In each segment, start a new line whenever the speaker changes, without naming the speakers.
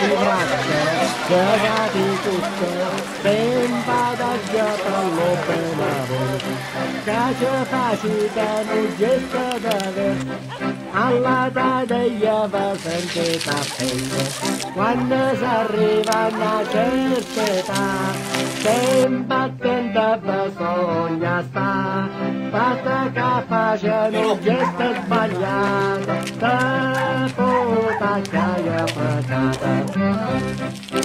si fracca, cagati tutto, sempre da giapallo penavo, cace facita non gesta da ver. Alla taglia va sempre tappello, quando si arriva a una certa età, sempre attenta bisogna sta, fatta capace non gesta sbagliata, sta puta caia pagata.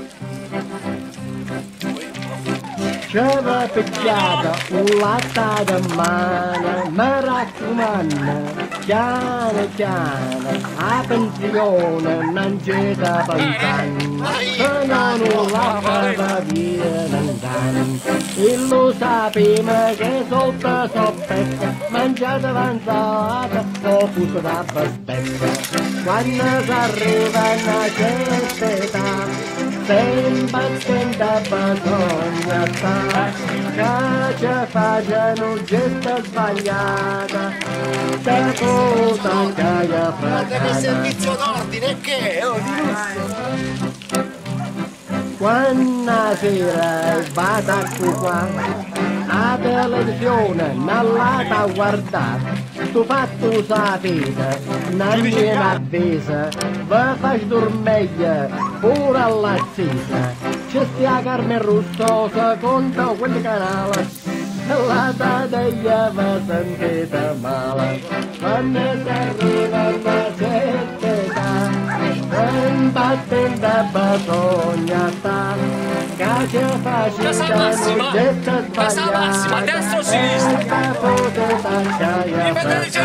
C'era picchiata un latta di mano, mi raccomando, piano piano, a pensione non c'è da pensare, se non la via lontano. E lo sapeva che sotto soppetta, mangiata avanzata, o puzza da bastetta. Quando si arriva a una certa età, sempre attenta bisogna stare, che ci facciano gesta sbagliata, da cosa caia fragata.
Guarda che servizio d'ordine che è, oh, di lusso!
Quando sera vado qua, a televisione non l'ha guardata, tu fatto sapete, non viene avvisa, vi faccio dormire pure all'assisa, ci stia carne russosa contro quel canale, la taglia vi sentite male, quando si arriva a una certa età, sempre attenta bisogna stare.
Casa Massima! Casa Massima, destra o sinistra? Dipende di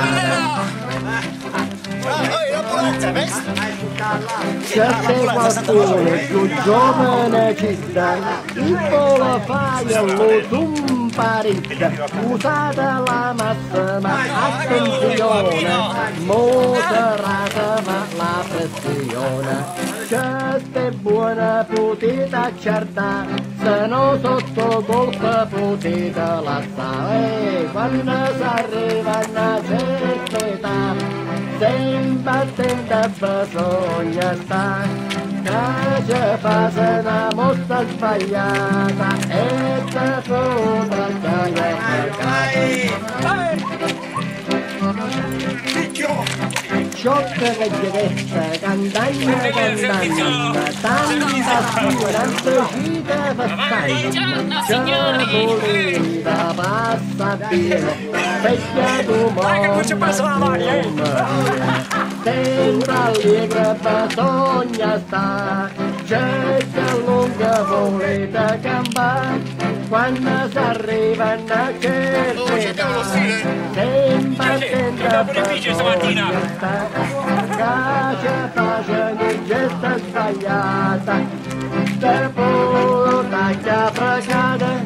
c'è qualcuno più giovane ci sta, il volo fai lo zumparizza, usate la massima attenzione, moderata ma la pressione. C'è buona potete accertare, se no sotto colpa potete lasciare, quando si arriva a una certa età, sempre attenta bisogna stare, che ci fa se una mossa sbagliata e te sopra Ciocca che diretta, cantagna, tanta sua, tanta cita passaglia, c'è volita, passa via, vecchia tu morte, sempre allegra bisogna stare, c'è lunga volita campare, quando si arriva a una certa età, sempre attenta bisogna stare, che facciano gesta sbagliata, per pure taglia fragata.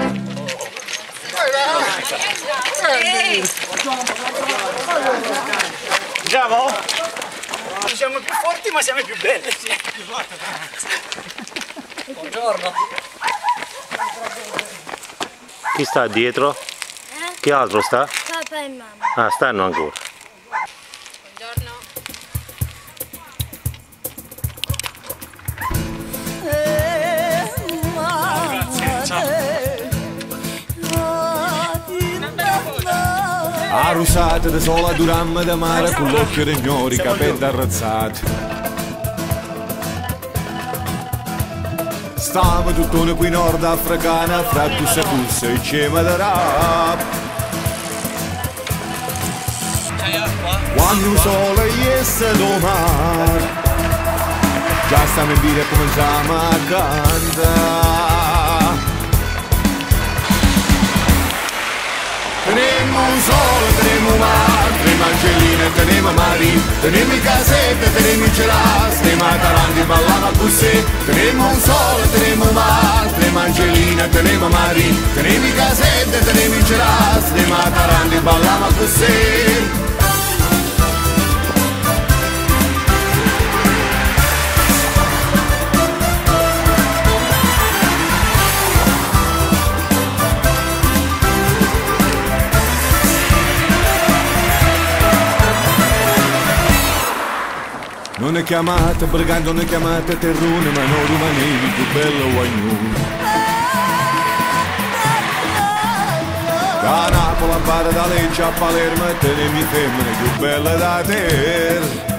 Bravo! Non siamo più forti ma siamo più belli. Buongiorno.
Chi sta dietro? Chi altro sta?
Papà e mamma.
Ah, stanno ancora.
Buongiorno.
Grazie, ciao.
Arrusate da sola duramma da mare con l'occhio dei gnori, capelli arrazzati. Stiamo tutt'uno qui nordafricana, fra tusse e cima da rap. Quando il sole iesse domani, già stiamo in via e cominciamo a cantare. Teniamo un sole, teniamo un mare, teniamo Angelina, teniamo Mari, teniamo i casette, teniamo i gelas, teniamo Taranti, ballava così. Teniamo un sole, teniamo un mare, teniamo Angelina, teniamo Mari, teniamo i casette, teniamo i gelas, teniamo Taranti, ballava così. Non ne chiamate, brigando ne chiamate terrone, ma non rimanevi più bello guagnuno. Da Napoli a Bari, da Lecce a Palermo, e tenemi femmine più belle da te.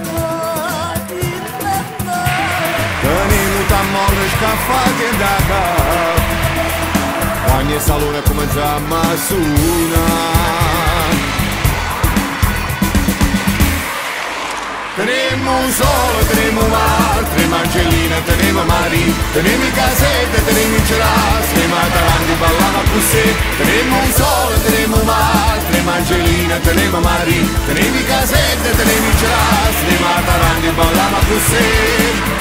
Tenimi t'amore scaffati da capo, ogni salone cominciamo a suonare. Tenemo un sole, tenemo un mare, tenemo Angelina, tenemo Mari, tenemo casette, tenemo gelas, tenemo Atalanti, ballava così. Tenemo un sole, tenemo un mare, tenemo Angelina, tenemo Mari, tenemo casette, tenemo gelas, tenemo Atalanti, ballava così.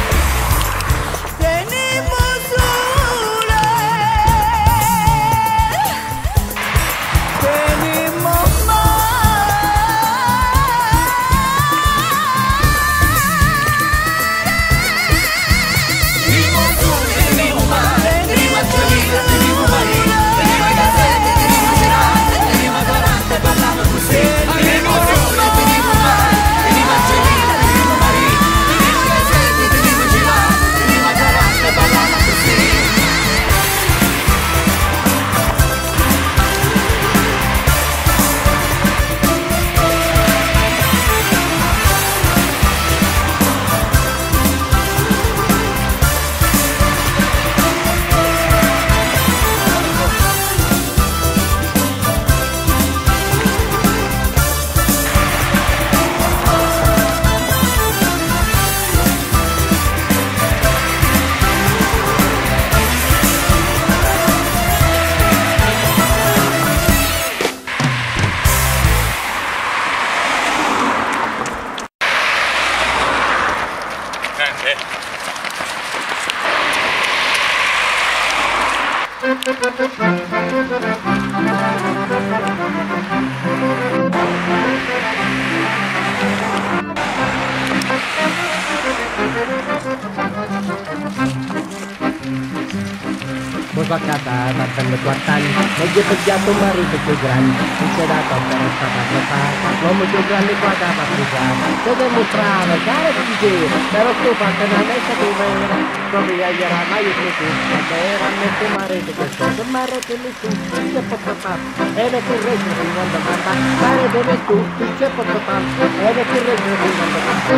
Poi va a casa, battendo 4 anni, e gli ho pigliato un marito più grande, non c'è da toccare, è stata preparata, l'uomo più grande qua da passeggiare, se dimostrava, cara ti dicevo, però tu fatto una messa tu vera, proprio gli era mai più tutto, era messo marito che sono, marito lì tu, c'è poco fatto, era più regno che quando mamma, marito lì tu, c'è poco fatto, era più regno che quando mamma.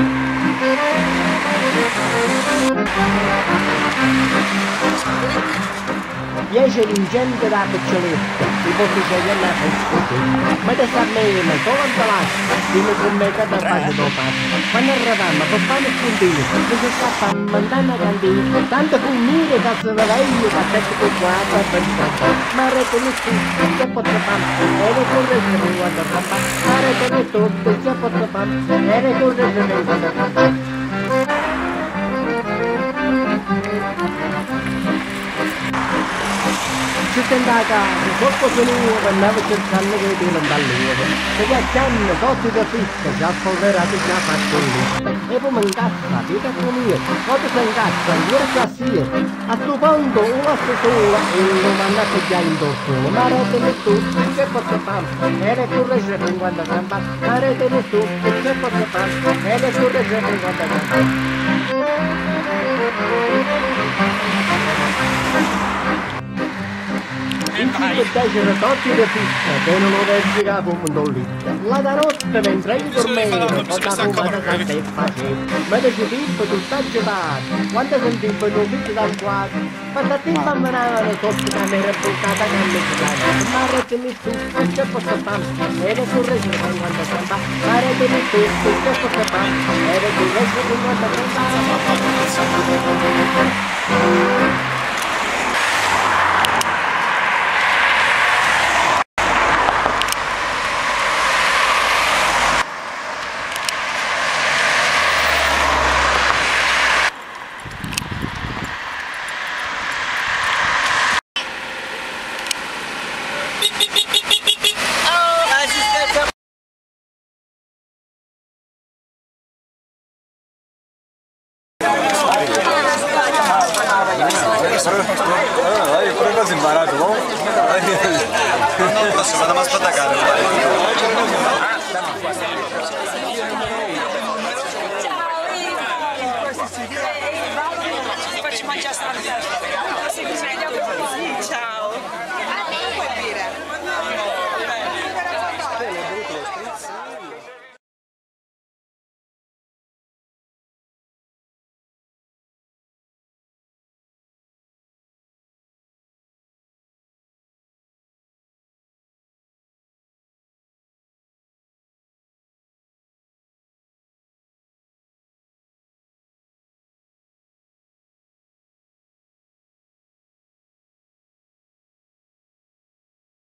10 vincenti da piccioletta, i pochi scegliendo a fresco, ma te sta bene, solo un palazzo, dimmi con me che da fare lo faccio. Quando arriviamo, portando il puntino, mi si scappa a mandare a cantina, tanto pulmire, cazzo da veglio, che te con guarda per scappa. Ma retene tutto, c'è poco fame, e le corrette mi guarda papà, ma retene tutto, c'è poco fame, e le corrette mi guarda papà. Ci sento a casa, sotto sono che andavo cercando che ti non dall'uovo. Se gli accianno, tutti da pizza, già spolverati, già fatto lì. E poi mi incazza, vita mia, quando si incazza, ancora già sia. A sto punto, una sola, e non andate già in dorso. Ma retene tutto, che posso fare? E le corregge 50 gamba, ma retene tutto, che posso fare? E le corregge 50 gamba. 5 torti di pizza che non ho verificato un mondolito. La da notte mentre io dormevo, ho dato un po' di santa e facevo. Ma da ci tempo tutto agitato, quando sentivo un ufficio dal quadro, quando tempo ammanavano sotto camera buttata a messicana. Ma retemi tutto, che posso fare? E le corregge 50 santa, ma retemi tutto, che posso fare? E le corregge 50 santa.
Io pure quasi imparato, no? Non posso, vado a spattacare.